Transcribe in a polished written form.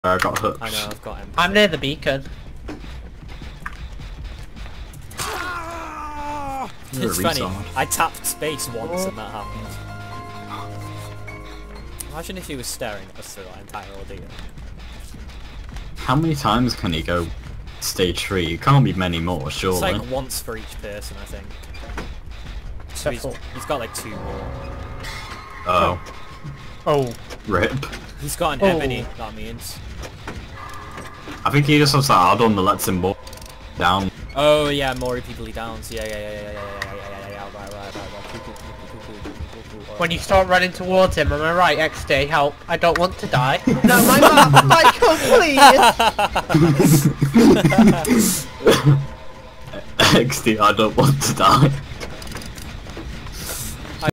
I got hooked. I know, I've got him. I'm near the beacon. It's funny, I tapped space once and that happened. Imagine if he was staring at us through that entire ordeal. How many times can he go stage 3? It can't be many more, surely. It's like once for each person, I think. So he's got like 2 more. Oh. Oh. Rip. He's got an ebony, that means. I think he just has that add-on that lets him more down. Oh yeah, more repeatedly downs. Yeah, right. When you start running towards him, am I right, XD? Help! I don't want to die. No, my map! Michael, please! XD, I don't want to die.